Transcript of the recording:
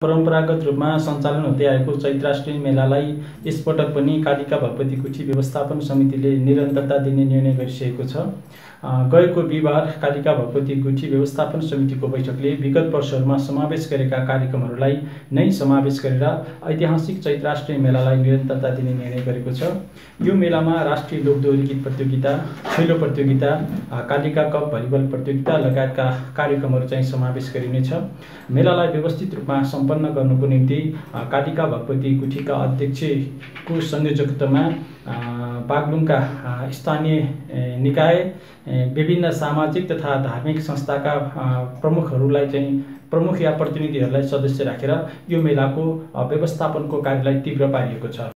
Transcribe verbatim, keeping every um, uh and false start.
परम्परागत रूपमा सञ्चालन हुँदै आएको चैत्राष्टमी मेलालाई यसपटक पनि कालिका भगवती गुठी व्यवस्थापन समितिले निरन्तरता दिने निर्णय गरिसकेको छ। गएको बिहिबार कालिका भगवती गुठी व्यवस्थापन समितिको बैठकले विगत वर्षहरूमा समावेश गरेका कार्यक्रमहरूलाई नै समावेश गरेर ऐतिहासिक चैत्राष्टमी मेलालाई निरन्तरता दिने निर्णय गरेको छ। यो मेलामा राष्ट्रिय लोकदोहोरी गीत प्रतियोगिता, खैलो प्रतियोगिता, कालिका कप भलिबल प्रतियोगिता लगायतका कार्यक्रमहरू चाहिँ समावेश गरिनेछ। मेलालाई व्यवस्थित रूपमा सम्पन्न गर्नुको निम्ति कालिका भगवती गुठीका अध्यक्षको संयोजकत्वमा बागलुङका स्थानीय निकाय, विभिन्न सामाजिक तथा धार्मिक संस्थाका प्रमुखहरूलाई चाहिँ प्रमुख या प्रतिनिधिहरूलाई सदस्य राखेर यो मेलाको व्यवस्थापनको कार्यलाई तीव्र पारिएको छ।